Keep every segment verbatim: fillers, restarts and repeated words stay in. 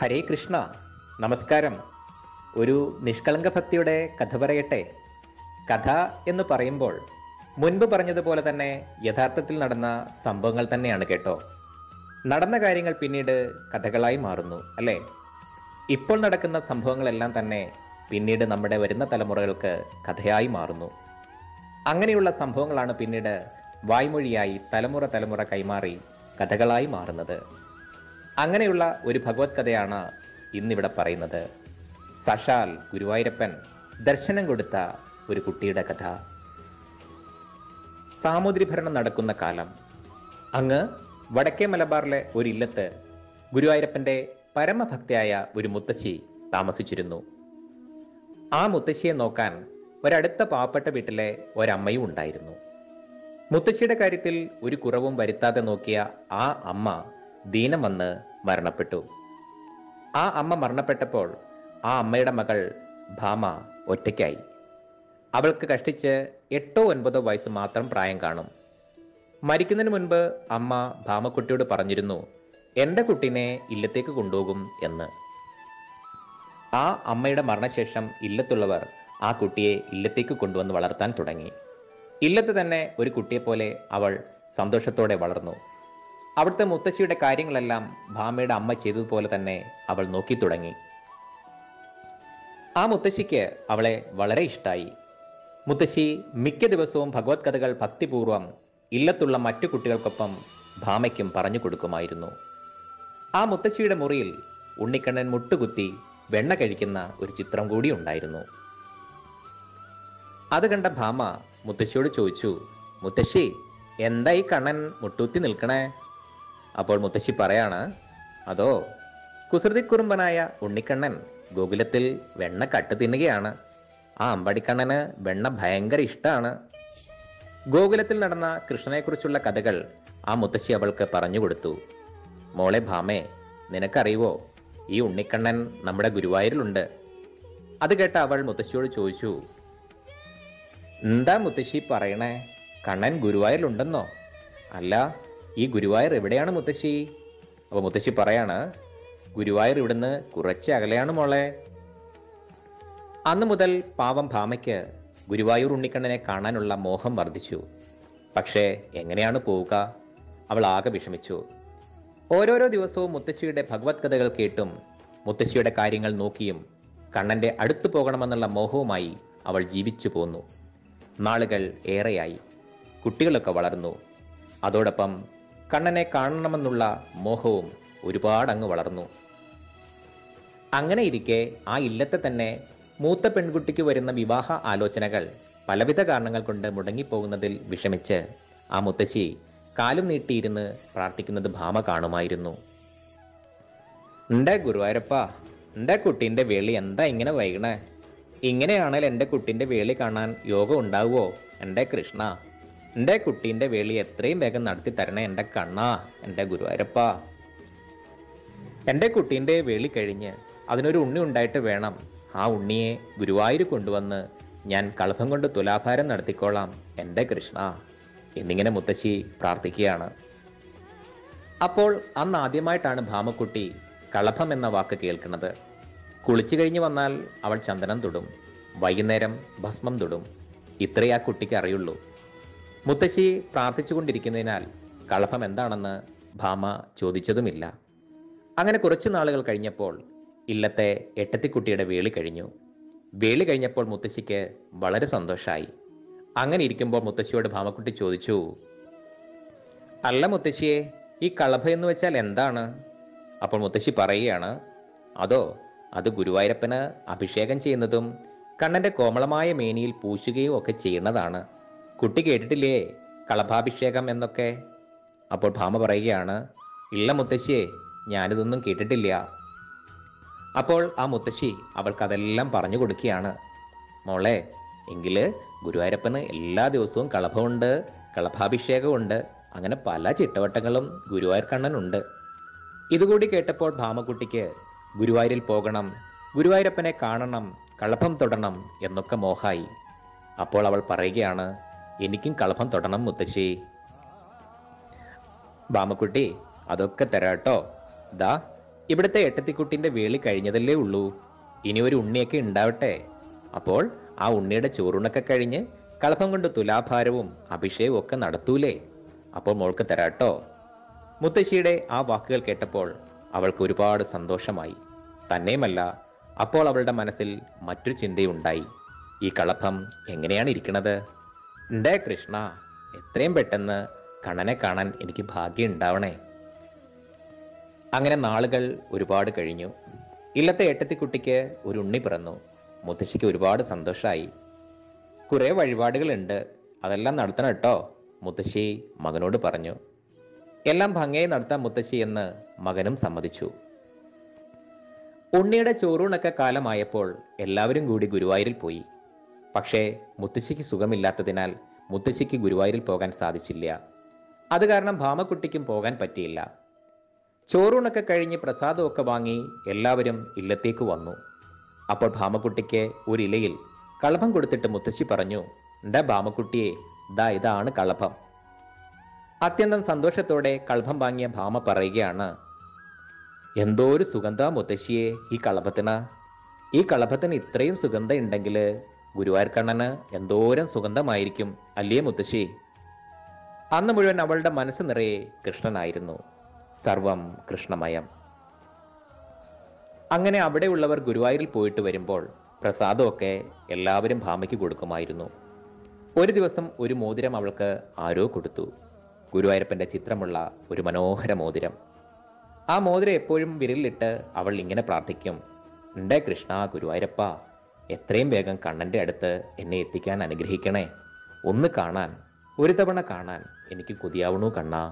ഹരേ കൃഷ്ണ. നമസ്കാരം. ഒരു നിഷ്കളങ്ക ഭക്തിയുടെ കഥ പറയട്ടെ. കഥ എന്ന് പറയുമ്പോൾ മുൻപ് പറഞ്ഞതുപോലെ തന്നെ യഥാർത്ഥത്തിൽ നടന്ന സംഭവങ്ങൾ തന്നെയാണ് കേട്ടോ. നടന്ന കാര്യങ്ങൾ പിന്നീട് കഥകളായി മാറുന്നു അല്ലേ? ഇപ്പോൾ നടക്കുന്ന സംഭവങ്ങളെല്ലാം തന്നെ പിന്നീട് നമ്മുടെ വരുന്ന തലമുറകൾക്ക് കഥയായി മാറുന്നു. അങ്ങനെയുള്ള സംഭവങ്ങളാണ് പിന്നീട് വായ്മൊഴിയായി തലമുറ തലമുറ കൈമാറി കഥകളായി മാറുന്നത്. അങ്ങനെയുള്ള ഒരു ഭഗവത് കഥയാണ് ഇന്നിവിടെ പറയുന്നത്. സാക്ഷാൽ ഗുരുവായൂരപ്പൻ ദർശനം കൊടുത്ത ഒരു കുട്ടിയുടെ കഥ. സാമൂതിരി ഭരണം നടക്കുന്ന കാലം. അങ്ങ് വടക്കേ മലബാറിലെ ഒരു ഇല്ലത്ത് ഗുരുവായൂരപ്പന്റെ പരമഭക്തയായ ഒരു മുത്തശ്ശി താമസിച്ചിരുന്നു. ആ മുത്തശ്ശിയെ നോക്കാൻ ഒരടുത്ത പാവപ്പെട്ട വീട്ടിലെ ഒരമ്മയും ഉണ്ടായിരുന്നു. മുത്തശ്ശിയുടെ കാര്യത്തിൽ ഒരു കുറവും വരുത്താതെ നോക്കിയ ആ അമ്മ ദീനം വന്ന് മരണപ്പെട്ടു. ആ അമ്മ മരണപ്പെട്ടപ്പോൾ ആ അമ്മയുടെ മകൾ ഭാമ ഒറ്റയ്ക്കായി. അവൾക്ക് കഷ്ടിച്ച് എട്ടോ ഒൻപതോ വയസ്സ് മാത്രം പ്രായം കാണും. മരിക്കുന്നതിന് മുൻപ് അമ്മ ഭാമക്കുട്ടിയോട് പറഞ്ഞിരുന്നു, എൻ്റെ കുട്ടീനെ ഇല്ലത്തേക്ക് കൊണ്ടുപോകും എന്ന്. ആ അമ്മയുടെ മരണശേഷം ഇല്ലത്തുള്ളവർ ആ കുട്ടിയെ ഇല്ലത്തേക്ക് കൊണ്ടുവന്ന് വളർത്താൻ തുടങ്ങി. ഇല്ലത്ത് തന്നെ ഒരു കുട്ടിയെപ്പോലെ അവൾ സന്തോഷത്തോടെ വളർന്നു. അവിടുത്തെ മുത്തശ്ശിയുടെ കാര്യങ്ങളെല്ലാം ഭാമയുടെ അമ്മ ചെയ്തതുപോലെ തന്നെ അവൾ നോക്കി തുടങ്ങി. ആ മുത്തശ്ശിക്ക് അവളെ വളരെ ഇഷ്ടമായി. മുത്തശ്ശി മിക്ക ദിവസവും ഭഗവത് കഥകൾ ഭക്തിപൂർവം ഇല്ലത്തുള്ള മറ്റു കുട്ടികൾക്കൊപ്പം ഭാമയ്ക്കും പറഞ്ഞു കൊടുക്കുമായിരുന്നു. ആ മുത്തശ്ശിയുടെ മുറിയിൽ ഉണ്ണിക്കണ്ണൻ മുട്ടുകുത്തി വെണ്ണ കഴിക്കുന്ന ഒരു ചിത്രം കൂടി ഉണ്ടായിരുന്നു. അത് കണ്ട ഭാമ മുത്തശ്ശിയോട് ചോദിച്ചു, മുത്തശ്ശി, എന്താ ഈ കണ്ണൻ മുട്ടുകുത്തി നിൽക്കണേ? അപ്പോൾ മുത്തശ്ശി പറയാണ്, അതോ കുസൃതിക്കുറുമ്പനായ ഉണ്ണിക്കണ്ണൻ ഗോകുലത്തിൽ വെണ്ണ കട്ട് തിന്നുകയാണ്. ആ അമ്പടിക്കണ്ണന് വെണ്ണ ഭയങ്കര ഇഷ്ടമാണ്. ഗോകുലത്തിൽ നടന്ന കൃഷ്ണനെക്കുറിച്ചുള്ള കഥകൾ ആ മുത്തശ്ശി അവൾക്ക് പറഞ്ഞു കൊടുത്തു. മോളെ ഭാമേ, നിനക്കറിയുവോ, ഈ ഉണ്ണിക്കണ്ണൻ നമ്മുടെ ഗുരുവായൂരിലുണ്ട്. അത് കേട്ട അവൾ മുത്തശ്ശിയോട് ചോദിച്ചു, എന്താ മുത്തശ്ശി പറയണേ? കണ്ണൻ ഗുരുവായൂരിലുണ്ടെന്നോ? അല്ല, ഈ ഗുരുവായൂർ എവിടെയാണ് മുത്തശ്ശി? അപ്പോൾ മുത്തശ്ശി പറയാണ്, ഗുരുവായൂർ ഇവിടുന്ന് കുറച്ച് അകലെയാണ് മോളെ. അന്നു മുതൽ പാവം ഭാമയ്ക്ക് ഗുരുവായൂർ ഉണ്ണിക്കണ്ണനെ കാണാനുള്ള മോഹം വർദ്ധിച്ചു. പക്ഷേ എങ്ങനെയാണ് പോവുക? അവൾ ആകെ വിഷമിച്ചു. ഓരോരോ ദിവസവും മുത്തശ്ശിയുടെ ഭഗവത് കഥകൾ കേട്ടും മുത്തശ്ശിയുടെ കാര്യങ്ങൾ നോക്കിയും കണ്ണൻ്റെ അടുത്തു പോകണമെന്നുള്ള മോഹവുമായി അവൾ ജീവിച്ചു പോന്നു. നാളുകൾ ഏറെയായി. കുട്ടികളൊക്കെ വളർന്നു. അതോടൊപ്പം കണ്ണനെ കാണണമെന്നുള്ള മോഹവും ഒരുപാട് അങ്ങ് വളർന്നു. അങ്ങനെ ഇരിക്കെ ആ ഇല്ലത്തെ തന്നെ മൂത്ത പെൺകുട്ടിക്ക് വരുന്ന വിവാഹ ആലോചനകൾ പലവിധ കാരണങ്ങൾ കൊണ്ട് മുടങ്ങിപ്പോകുന്നതിൽ വിഷമിച്ച് ആ മുത്തശ്ശി കാലും നീട്ടിയിരുന്ന് പ്രാർത്ഥിക്കുന്നത് ഭാമ കാണുമായിരുന്നു. എൻ്റെ ഗുരുവായൂരപ്പ, എൻ്റെ കുട്ടീൻ്റെ വേളി എന്താ ഇങ്ങനെ വൈകണേ? ഇങ്ങനെയാണെങ്കിൽ എൻ്റെ കുട്ടീൻ്റെ വേളി കാണാൻ യോഗം ഉണ്ടാവുമോ? എൻ്റെ കൃഷ്ണ, എൻ്റെ കുട്ടീൻ്റെ വേളി എത്രയും വേഗം നടത്തി തരണേ എൻ്റെ കണ്ണാ, എൻ്റെ ഗുരുവായൂരപ്പ. എൻ്റെ കുട്ടീൻ്റെ വേളി കഴിഞ്ഞ് അതിനൊരു ഉണ്ണി ഉണ്ടായിട്ട് വേണം ആ ഉണ്ണിയെ ഗുരുവായൂർ കൊണ്ടുവന്ന് ഞാൻ കളഭം കൊണ്ട് തുലാഭാരം നടത്തിക്കോളാം എൻ്റെ കൃഷ്ണ എന്നിങ്ങനെ മുത്തശ്ശി പ്രാർത്ഥിക്കുകയാണ്. അപ്പോൾ അന്ന് ആദ്യമായിട്ടാണ് ഭാമക്കുട്ടി കളഭം എന്ന വാക്ക് കേൾക്കുന്നത്. കുളിച്ചു കഴിഞ്ഞ് വന്നാൽ അവൾ ചന്ദനം തൊടും, വൈകുന്നേരം ഭസ്മം തൊടും. ഇത്രേ ആ കുട്ടിക്ക് അറിയുള്ളൂ. മുത്തശ്ശി പ്രാർത്ഥിച്ചുകൊണ്ടിരിക്കുന്നതിനാൽ കളഭം എന്താണെന്ന് ഭാമ ചോദിച്ചതുമില്ല. അങ്ങനെ കുറച്ചു നാളുകൾ കഴിഞ്ഞപ്പോൾ ഇല്ലത്തെ എട്ടത്തിക്കുട്ടിയുടെ വേളി കഴിഞ്ഞു. വേളി കഴിഞ്ഞപ്പോൾ മുത്തശ്ശിക്ക് വളരെ സന്തോഷമായി. അങ്ങനെ ഇരിക്കുമ്പോൾ മുത്തശ്ശിയോട് ഭാമക്കുട്ടി ചോദിച്ചു, അല്ല മുത്തശ്ശിയെ, ഈ കളഭം എന്ന് വെച്ചാൽ എന്താണ്? അപ്പോൾ മുത്തശ്ശി പറയുകയാണ്, അതോ അത് ഗുരുവായൂരപ്പന് അഭിഷേകം ചെയ്യുന്നതും കണ്ണൻ്റെ കോമളമായ മേനിയിൽ പൂശുകയും ഒക്കെ ചെയ്യുന്നതാണ്. കുട്ടി കേട്ടിട്ടില്ലേ കളഭാഭിഷേകം എന്നൊക്കെ? അപ്പോൾ ഭാമ പറയുകയാണ്, ഇല്ല മുത്തശ്ശിയെ, ഞാനിതൊന്നും കേട്ടിട്ടില്ല. അപ്പോൾ ആ മുത്തശ്ശി അവൾക്ക് അതെല്ലാം പറഞ്ഞു കൊടുക്കുകയാണ്. മോളെ, എങ്കിൽ ഗുരുവായൂരപ്പന് എല്ലാ ദിവസവും കളഭമുണ്ട്, കളഭാഭിഷേകമുണ്ട്, അങ്ങനെ പല ചിട്ടവട്ടങ്ങളും ഗുരുവായൂർ കണ്ണനുണ്ട്. ഇതുകൂടി കേട്ടപ്പോൾ ഭാമക്കുട്ടിക്ക് ഗുരുവായൂരിൽ പോകണം, ഗുരുവായൂരപ്പനെ കാണണം, കളഭം തൊടണം എന്നൊക്കെ മോഹായി. അപ്പോൾ അവൾ പറയുകയാണ്, എനിക്കും കളഭം തൊടണം മുത്തശ്ശി. ഭാമക്കുട്ടി, അതൊക്കെ തരാട്ടോ. ദാ ഇവിടുത്തെ എട്ടത്തിക്കുട്ടിൻ്റെ വേളി കഴിഞ്ഞതല്ലേ ഉള്ളൂ, ഇനി ഒരു ഉണ്ണിയൊക്കെ ഉണ്ടാവട്ടെ. അപ്പോൾ ആ ഉണ്ണിയുടെ ചോറൂണൊക്കെ കഴിഞ്ഞ് കളഭം കൊണ്ട് തുലാഭാരവും അഭിഷേകവും ഒക്കെ നടത്തൂലേ, അപ്പോൾ മോൾക്ക് തരാട്ടോ. മുത്തശ്ശിയുടെ ആ വാക്കുകൾ കേട്ടപ്പോൾ അവൾക്ക് ഒരുപാട് സന്തോഷമായി. തന്നെയുമല്ല, അപ്പോൾ അവളുടെ മനസ്സിൽ മറ്റൊരു ചിന്തയുണ്ടായി. ഈ കളഭം എങ്ങനെയാണ് ഇരിക്കണത്? എൻ്റെ കൃഷ്ണ, എത്രയും പെട്ടെന്ന് കണ്ണനെ കാണാൻ എനിക്ക് ഭാഗ്യം ഉണ്ടാവണേ. അങ്ങനെ നാളുകൾ ഒരുപാട് കഴിഞ്ഞു. ഇല്ലത്തെ ഏട്ടത്തിക്കുട്ടിക്ക് ഒരു ഉണ്ണി പിറന്നു. മുത്തശ്ശിക്ക് ഒരുപാട് സന്തോഷമായി. കുറേ വഴിപാടുകളുണ്ട്, അതെല്ലാം നടത്തണം കേട്ടോ, മുത്തശ്ശി മകനോട് പറഞ്ഞു. എല്ലാം ഭംഗിയായി നടത്താൻ മുത്തശ്ശി എന്ന് മകനും സമ്മതിച്ചു. ഉണ്ണിയുടെ ചോറൂണൊക്കെ കാലമായപ്പോൾ എല്ലാവരും കൂടി ഗുരുവായൂരിൽ പോയി. പക്ഷേ മുത്തശ്ശിക്ക് സുഖമില്ലാത്തതിനാൽ മുത്തശ്ശിക്ക് ഗുരുവായൂരിൽ പോകാൻ സാധിച്ചില്ല. അത് കാരണം ഭാമക്കുട്ടിക്കും പോകാൻ പറ്റിയില്ല. ചോറൂണൊക്കെ കഴിഞ്ഞ് പ്രസാദമൊക്കെ വാങ്ങി എല്ലാവരും ഇല്ലത്തേക്ക് വന്നു. അപ്പോൾ ഭാമക്കുട്ടിക്ക് ഒരു ഇലയിൽ കളഭം കൊടുത്തിട്ട് മുത്തശ്ശി പറഞ്ഞു, എൻ്റെ ഭാമക്കുട്ടിയെ, ദാ ഇതാണ് കളഭം. അത്യന്തം സന്തോഷത്തോടെ കളഭം വാങ്ങിയ ഭാമ പറയുകയാണ്, എന്തോ ഒരു സുഗന്ധ മുത്തശ്ശിയെ ഈ കളഭത്തിന്. ഈ കളഭത്തിന് ഇത്രയും സുഗന്ധം ഉണ്ടെങ്കിൽ ഗുരുവായൂർ കണ്ണന് എന്തോരം സുഗന്ധമായിരിക്കും അല്ലേ മുത്തശ്ശി. അന്ന് മുഴുവൻ അവളുടെ മനസ്സ് നിറയെ കൃഷ്ണനായിരുന്നു. സർവം കൃഷ്ണമയം. അങ്ങനെ അവിടെയുള്ളവർ ഗുരുവായൂരിൽ പോയിട്ട് വരുമ്പോൾ പ്രസാദമൊക്കെ എല്ലാവരും ഭാമയ്ക്ക് കൊടുക്കുമായിരുന്നു. ഒരു ദിവസം ഒരു മോതിരം അവൾക്ക് ആരോ കൊടുത്തു. ഗുരുവായൂരപ്പൻ്റെ ചിത്രമുള്ള ഒരു മനോഹര മോതിരം. ആ മോതിരം എപ്പോഴും വിരലിലിട്ട് അവൾ ഇങ്ങനെ പ്രാർത്ഥിക്കും, എൻ്റെ കൃഷ്ണ ഗുരുവായൂരപ്പ, എത്രയും വേഗം കണ്ണൻ്റെ അടുത്ത് എന്നെ എത്തിക്കാൻ അനുഗ്രഹിക്കണേ. ഒന്ന് കാണാൻ, ഒരു തവണ കാണാൻ എനിക്ക് കൊതിയാവണു കണ്ണാ.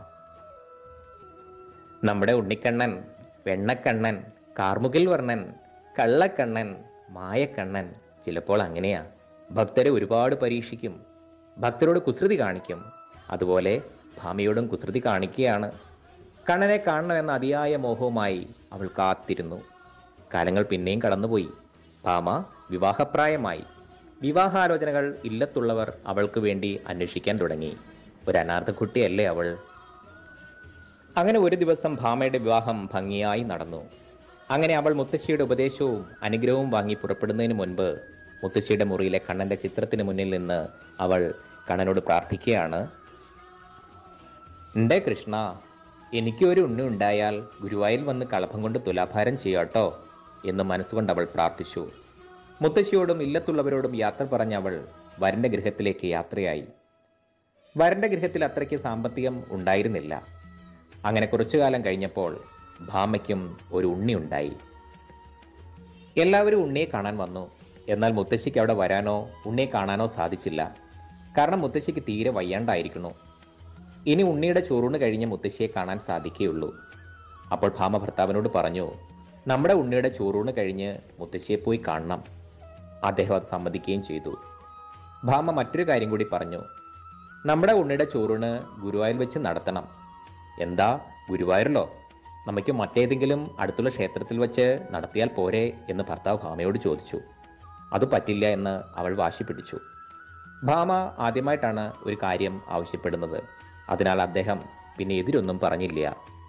നമ്മുടെ ഉണ്ണിക്കണ്ണൻ, വെണ്ണക്കണ്ണൻ, കാർമുകിൽ വർണ്ണൻ, കള്ളക്കണ്ണൻ, മായക്കണ്ണൻ ചിലപ്പോൾ അങ്ങനെയാ. ഭക്തരെ ഒരുപാട് പരീക്ഷിക്കും, ഭക്തരോട് കുസൃതി കാണിക്കും. അതുപോലെ ഭാമയോടും കുസൃതി കാണിക്കുകയാണ്. കണ്ണനെ കാണണമെന്ന അതിയായ മോഹവുമായി അവൾ കാത്തിരുന്നു. കാലങ്ങൾ പിന്നെയും കടന്നുപോയി. ഭാമ വിവാഹപ്രായമായി. വിവാഹാലോചനകൾ ഇല്ലത്തുള്ളവർ അവൾക്ക് വേണ്ടി അന്വേഷിക്കാൻ തുടങ്ങി. ഒരു അനാഥ കുട്ടിയല്ലേ അവൾ. അങ്ങനെ ഒരു ദിവസം ഭാമയുടെ വിവാഹം ഭംഗിയായി നടന്നു. അങ്ങനെ അവൾ മുത്തശ്ശിയുടെ ഉപദേശവും അനുഗ്രഹവും വാങ്ങി പുറപ്പെടുന്നതിന് മുൻപ് മുത്തശ്ശിയുടെ മുറിയിലെ കണ്ണൻ്റെ ചിത്രത്തിന് മുന്നിൽ നിന്ന് അവൾ കണ്ണനോട് പ്രാർത്ഥിക്കുകയാണ്, എൻ്റെ കൃഷ്ണ, എനിക്കൊരു ഉണ്ണി ഉണ്ടായാൽ ഗുരുവായൂരിൽ വന്ന് കളഭം കൊണ്ട് തുലാഭാരം ചെയ്യാട്ടോ എന്ന് മനസ്സുകൊണ്ട് അവൾ പ്രാർത്ഥിച്ചു. മുത്തശ്ശിയോടും ഇല്ലത്തുള്ളവരോടും യാത്ര പറഞ്ഞ അവൾ വരൻ്റെ ഗൃഹത്തിലേക്ക് യാത്രയായി. വരൻ്റെ ഗൃഹത്തിൽ അത്രയ്ക്ക് സാമ്പത്തികം ഉണ്ടായിരുന്നില്ല. അങ്ങനെ കുറച്ചു കാലം കഴിഞ്ഞപ്പോൾ ഭാമയ്ക്കും ഒരു ഉണ്ണി ഉണ്ടായി. എല്ലാവരും ഉണ്ണിയെ കാണാൻ വന്നു. എന്നാൽ മുത്തശ്ശിക്ക് അവിടെ വരാനോ ഉണ്ണിയെ കാണാനോ സാധിച്ചില്ല. കാരണം മുത്തശ്ശിക്ക് തീരെ വയ്യാണ്ടായിരിക്കുന്നു. ഇനി ഉണ്ണിയുടെ ചോറൂണ് കഴിഞ്ഞ് മുത്തശ്ശിയെ കാണാൻ സാധിക്കുകയുള്ളൂ. അപ്പോൾ ഭാമ ഭർത്താവിനോട് പറഞ്ഞു, നമ്മുടെ ഉണ്ണിയുടെ ചോറൂണ് കഴിഞ്ഞ് മുത്തശ്ശിയെ പോയി കാണണം. അദ്ദേഹം അത് സമ്മതിക്കുകയും ചെയ്തു. ഭാമ മറ്റൊരു കാര്യം കൂടി പറഞ്ഞു, നമ്മുടെ ഉണ്ണിയുടെ ചോറൂണ് ഗുരുവായൂർ വെച്ച് നടത്തണം. എന്താ, ഗുരുവായൂരിലോ? നമുക്ക് മറ്റേതെങ്കിലും അടുത്തുള്ള ക്ഷേത്രത്തിൽ വെച്ച് നടത്തിയാൽ പോരെ എന്ന് ഭർത്താവ് ഭാമയോട് ചോദിച്ചു. അത് പറ്റില്ല എന്ന് അവൾ വാശി പിടിച്ചു. ഭാമ ആദ്യമായിട്ടാണ് ഒരു കാര്യം ആവശ്യപ്പെടുന്നത്. അതിനാൽ അദ്ദേഹം പിന്നെ എതിരൊന്നും പറഞ്ഞില്ല.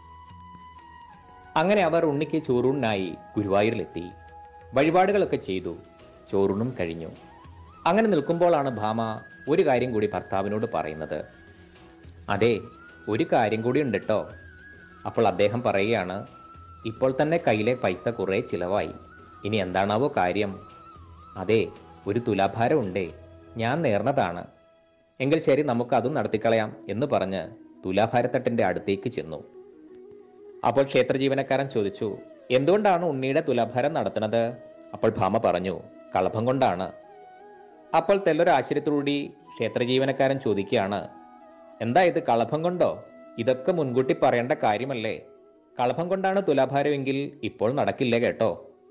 അങ്ങനെ അവർ ഉണ്ണിക്ക് ചോറൂണിനായി ഗുരുവായൂരിലെത്തി. വഴിപാടുകളൊക്കെ ചെയ്തു. ചോറൂണും കഴിഞ്ഞു. അങ്ങനെ നിൽക്കുമ്പോഴാണ് ഭാമ ഒരു കാര്യം കൂടി ഭർത്താവിനോട് പറയുന്നത്. അതെ, ഒരു കാര്യം കൂടി ഉണ്ട് കേട്ടോ. അപ്പോൾ അദ്ദേഹം പറയുകയാണ്, ഇപ്പോൾ തന്നെ കയ്യിലെ പൈസ കുറേ ചിലവായി. ഇനി എന്താണാവോ കാര്യം? അതെ, ഒരു തുലാഭാരം ഉണ്ടേ, ഞാൻ നേർന്നതാണ്. എങ്കിൽ ശരി, നമുക്ക് അതും നടത്തിക്കളയാം എന്ന് പറഞ്ഞ് തുലാഭാരത്തട്ടിൻ്റെ അടുത്തേക്ക് ചെന്നു. അപ്പോൾ ക്ഷേത്ര ജീവനക്കാരൻ ചോദിച്ചു, എന്തുകൊണ്ടാണ് ഉണ്ണിയുടെ തുലാഭാരം നടത്തുന്നത്? അപ്പോൾ ഭാമ പറഞ്ഞു, കളഭം കൊണ്ടാണ്. അപ്പോൾ തെല്ലൊരാശ്ചര്യത്തോടുകൂടി ക്ഷേത്ര ജീവനക്കാരൻ ചോദിക്കുകയാണ്, എന്താ ഇത്, കളഭം കൊണ്ടോ? ഇതൊക്കെ മുൻകൂട്ടി പറയേണ്ട കാര്യമല്ലേ? കളഭം കൊണ്ടാണ് തുലാഭാരമെങ്കിൽ ഇപ്പോൾ നടക്കില്ല കേട്ടോ.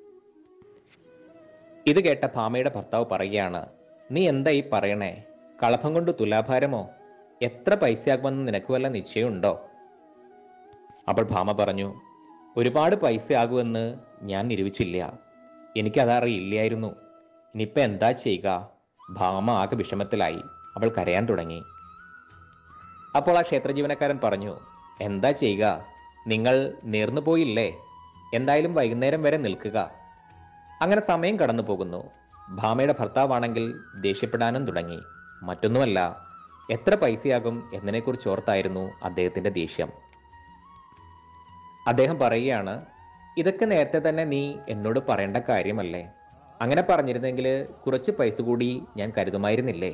ഇത് കേട്ട ഭാമയുടെ ഭർത്താവ് പറയുകയാണ്, നീ എന്താ ഈ പറയണേ? കളഭം കൊണ്ട് തുലാഭാരമോ? എത്ര പൈസയാകുമെന്ന് നിനക്ക് വല്ല നിശ്ചയമുണ്ടോ? അപ്പോൾ ഭാമ പറഞ്ഞു, ഒരുപാട് പൈസയാകുമെന്ന് ഞാൻ നിരൂപിച്ചില്ല. എനിക്കതറിയില്ലായിരുന്നു. ഇനിയിപ്പോൾ എന്താ ചെയ്യുക? ഭാമ ആകെ വിഷമത്തിലായി. അവൾ കരയാൻ തുടങ്ങി. അപ്പോൾ ആ ക്ഷേത്ര ജീവനക്കാരൻ പറഞ്ഞു, എന്താ ചെയ്യുക? നിങ്ങൾ നേർന്നു പോയില്ലേ? എന്തായാലും വൈകുന്നേരം വരെ നിൽക്കുക. അങ്ങനെ സമയം കടന്നു പോകുന്നു. ഭാമയുടെ ഭർത്താവാണെങ്കിൽ ദേഷ്യപ്പെടാനും തുടങ്ങി. മറ്റൊന്നുമല്ല, എത്ര പൈസയാകും എന്നതിനെക്കുറിച്ച് ഓർത്തായിരുന്നു അദ്ദേഹത്തിന്റെ ദേഷ്യം. അദ്ദേഹം പറയുകയാണ്, ഇതൊക്കെ നേരത്തെ തന്നെ നീ എന്നോട് പറയേണ്ട കാര്യമല്ലേ? അങ്ങനെ പറഞ്ഞിരുന്നെങ്കിൽ കുറച്ച് പൈസ കൂടി ഞാൻ കരുതുമായിരുന്നില്ലേ?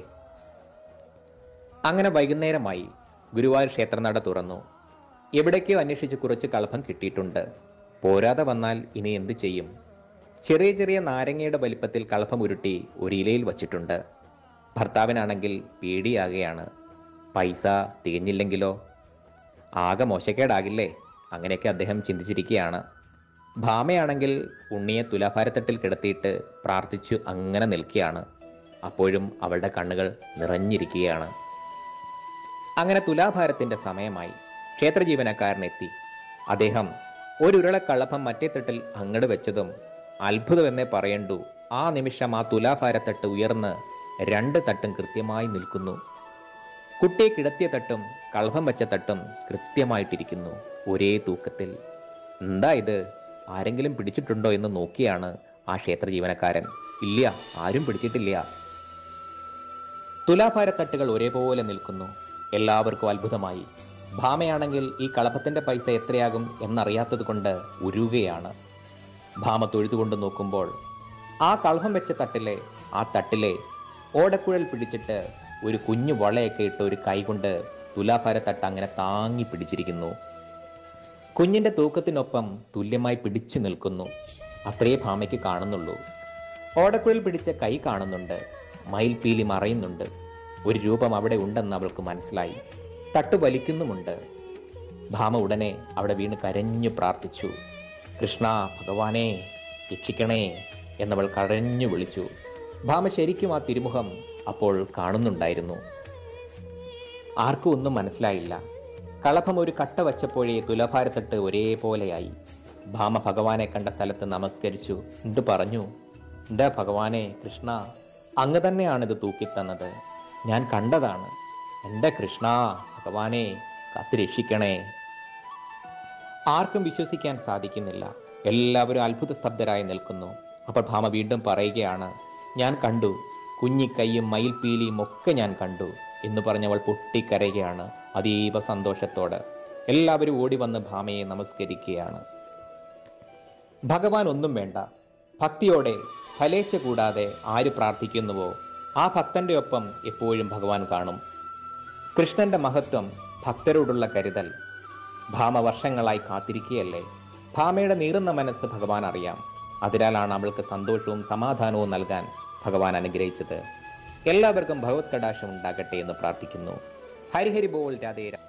അങ്ങനെ വൈകുന്നേരമായി. ഗുരുവായൂർ ക്ഷേത്രനട തുറന്നു. എവിടേക്കോ അന്വേഷിച്ച് കുറച്ച് കളഭം കിട്ടിയിട്ടുണ്ട്. പോരാതെ വന്നാൽ ഇനി എന്തു ചെയ്യും? ചെറിയ ചെറിയ നാരങ്ങയുടെ വലിപ്പത്തിൽ കളഭം ഉരുട്ടി ഒരു ഇലയിൽ വച്ചിട്ടുണ്ട്. ഭർത്താവിനാണെങ്കിൽ പേടിയാകുകയാണ്. പൈസ തികഞ്ഞില്ലെങ്കിലോ? ആകെ മോശക്കേടാകില്ലേ? അങ്ങനെയൊക്കെ അദ്ദേഹം ചിന്തിച്ചിരിക്കുകയാണ്. ഭാമയാണെങ്കിൽ ഉണ്ണിയെ തുലാഭാരത്തട്ടിൽ കിടത്തിയിട്ട് പ്രാർത്ഥിച്ചു അങ്ങനെ നിൽക്കുകയാണ്. അപ്പോഴും അവളുടെ കണ്ണുകൾ നിറഞ്ഞിരിക്കുകയാണ്. അങ്ങനെ തുലാഭാരത്തിന്റെ സമയമായി. ക്ഷേത്ര ജീവനക്കാരനെത്തി. അദ്ദേഹം ഒരു ഉരുള കളഭം മറ്റേ തട്ടിൽ അങ്ങട് വെച്ചതും അത്ഭുതമെന്നേ പറയണ്ടു. ആ നിമിഷം ആ തുലാഭാരത്തട്ട് ഉയർന്ന് രണ്ട് തട്ടും കൃത്യമായി നിൽക്കുന്നു. കുട്ടിയെ കിടത്തിയ തട്ടും കളഭം വെച്ച തട്ടും കൃത്യമായിട്ടിരിക്കുന്നു, ഒരേ തൂക്കത്തിൽ. എന്താ ഇത്? ആരെങ്കിലും പിടിച്ചിട്ടുണ്ടോ എന്ന് നോക്കിയാണ് ആ ക്ഷേത്ര ജീവനക്കാരൻ. ഇല്ല, ആരും പിടിച്ചിട്ടില്ല. തുലാഭാരത്തട്ടുകൾ ഒരേപോലെ നിൽക്കുന്നു. എല്ലാവർക്കും അത്ഭുതമായി. ഭാമയാണെങ്കിൽ ഈ കളഭത്തിന്റെ പൈസ എത്രയാകും എന്നറിയാത്തത് കൊണ്ട് ഉരുകയാണ്. ഭാമ തൊഴുതുകൊണ്ട് നോക്കുമ്പോൾ ആ കളഭം വെച്ച തട്ടിലെ ആ തട്ടിലെ ഓടക്കുഴൽ പിടിച്ചിട്ട് ഒരു കുഞ്ഞു വളയൊക്കെ ഇട്ട് ഒരു കൈകൊണ്ട് തുലാഭാരത്തട്ട് അങ്ങനെ താങ്ങി പിടിച്ചിരിക്കുന്നു. കുഞ്ഞിന്റെ തൂക്കത്തിനൊപ്പം തുല്യമായി പിടിച്ചു നിൽക്കുന്നു. അത്രേ ഭാമയ്ക്ക് കാണുന്നുള്ളൂ. ഓടക്കുഴൽ പിടിച്ച കൈ കാണുന്നുണ്ട്. മയിൽപീലി മറയുന്നുണ്ട്. ഒരു രൂപം അവിടെ ഉണ്ടെന്ന് അവൾക്ക് മനസ്സിലായി. തട്ട് വലിക്കുന്നുമുണ്ട്. ഭാമ ഉടനെ അവിടെ വീണ് കരഞ്ഞു പ്രാർത്ഥിച്ചു. കൃഷ്ണ ഭഗവാനെ രക്ഷിക്കണേ എന്നവൾ കരഞ്ഞു വിളിച്ചു. ഭാമ ശരിക്കും ആ തിരുമുഖം അപ്പോൾ കാണുന്നുണ്ടായിരുന്നു. ആർക്കും ഒന്നും മനസ്സിലായില്ല. കളഭം ഒരു കട്ട വച്ചപ്പോഴേ തുലാഭാരത്തട്ട് ഒരേപോലെയായി. ഭാമ ഭഗവാനെ കണ്ട സ്ഥലത്ത് നമസ്കരിച്ചു. എന്നിട്ട് പറഞ്ഞു, എൻ്റെ ഭഗവാനെ കൃഷ്ണ, അങ്ങ് തന്നെയാണിത് തൂക്കിത്തന്നത്. ഞാൻ കണ്ടതാണ്. എൻ്റെ കൃഷ്ണ ഭഗവാനെ കാത്ത് രക്ഷിക്കണേ. ആർക്കും വിശ്വസിക്കാൻ സാധിക്കുന്നില്ല. എല്ലാവരും അത്ഭുത സ്തബ്ധരായി നിൽക്കുന്നു. അപ്പോൾ ഭാമ വീണ്ടും പറയുകയാണ്, ഞാൻ കണ്ടു, കുഞ്ഞിക്കൈയും മയിൽപീലിയും ഒക്കെ ഞാൻ കണ്ടു എന്ന് പറഞ്ഞവൾ പൊട്ടിക്കരയുകയാണ് അതീവ സന്തോഷത്തോടെ. എല്ലാവരും ഓടി വന്ന് ഭാമയെ നമസ്കരിക്കുകയാണ്. ഭഗവാൻ ഒന്നും വേണ്ട, ഭക്തിയോടെ ഫലേച്ഛ കൂടാതെ ആര് പ്രാർത്ഥിക്കുന്നുവോ ആ ഭക്തന്റെ ഒപ്പം എപ്പോഴും ഭഗവാൻ കാണും. കൃഷ്ണന്റെ മഹത്വം, ഭക്തരോടുള്ള കരുതൽ. ഭാമ വർഷങ്ങളായി കാത്തിരിക്കുകയല്ലേ. ഭാമയുടെ നീറുന്ന മനസ്സ് ഭഗവാൻ അറിയാം. അതിനാലാണ് അവൾക്ക് സന്തോഷവും സമാധാനവും നൽകാൻ ഭഗവാൻ അനുഗ്രഹിച്ചത്. എല്ലാവർക്കും ഭഗവത് കടാക്ഷം ഉണ്ടാകട്ടെ എന്ന് പ്രാർത്ഥിക്കുന്നു. ഹരിഹരി ബോൾ രാധേ.